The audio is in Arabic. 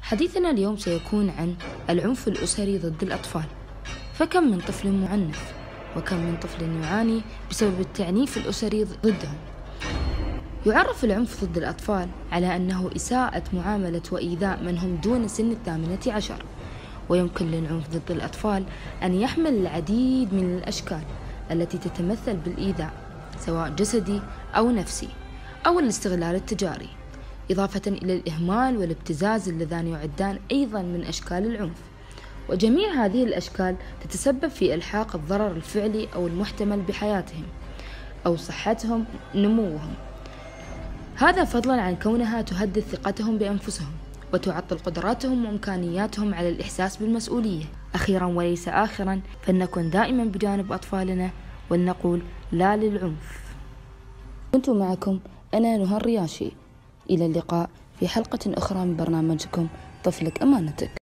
حديثنا اليوم سيكون عن العنف الأسري ضد الأطفال. فكم من طفل معنف، وكم من طفل يعاني بسبب التعنيف الأسري ضدهم. يعرف العنف ضد الأطفال على أنه إساءة معاملة وإيذاء من هم دون سن 18، ويمكن للعنف ضد الأطفال أن يحمل العديد من الأشكال التي تتمثل بالإيذاء، سواء جسدي أو نفسي أو الاستغلال التجاري، إضافة إلى الإهمال والابتزاز اللذان يعدان أيضا من أشكال العنف. وجميع هذه الأشكال تتسبب في إلحاق الضرر الفعلي أو المحتمل بحياتهم أو صحتهم نموهم، هذا فضلا عن كونها تهدد ثقتهم بأنفسهم وتعطل قدراتهم وإمكانياتهم على الإحساس بالمسؤولية. أخيرا وليس آخرا، فلنكن دائما بجانب أطفالنا ولنقول لا للعنف. كنت معكم أنا نهى الرياشي، إلى اللقاء في حلقة أخرى من برنامجكم طفلك أمانتك.